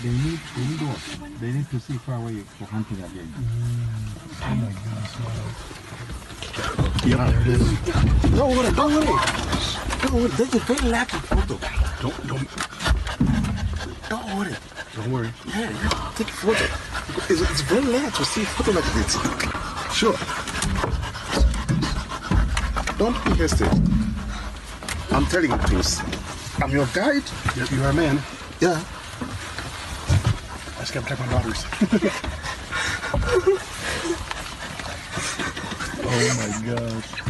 They need to see far away for hunting again. Oh my gosh, wow. Yeah, don't worry. Don't worry. That's a very lucky photo. Don't worry. Don't worry. Yeah, take a photo. It's very rare to see a photo like this. Sure. Don't be hasty. I'm telling you the truth. I'm your guide. You're a man. Yeah. I just gotta protect my daughters. Oh my gosh.